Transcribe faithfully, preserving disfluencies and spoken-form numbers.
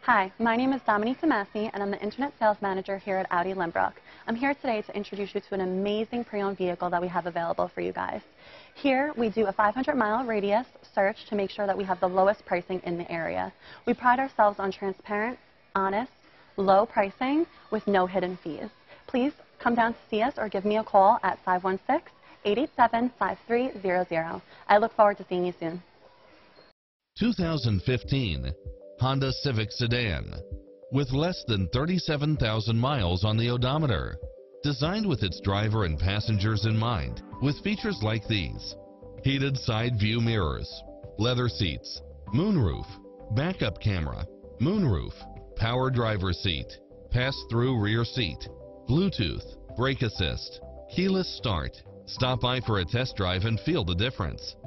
Hi, my name is Dominique Demasi, and I'm the Internet Sales Manager here at Audi Lynbrook. I'm here today to introduce you to an amazing pre-owned vehicle that we have available for you guys. Here, we do a five hundred mile radius search to make sure that we have the lowest pricing in the area. We pride ourselves on transparent, honest, low pricing with no hidden fees. Please come down to see us or give me a call at five one six, eight eight seven, five three zero zero. I look forward to seeing you soon. two thousand fifteen Honda Civic Sedan. With less than thirty-seven thousand miles on the odometer. Designed with its driver and passengers in mind, with features like these: heated side view mirrors, leather seats, moonroof, backup camera, moonroof, power driver seat, pass-through rear seat, Bluetooth, brake assist, keyless start. Stop by for a test drive and feel the difference.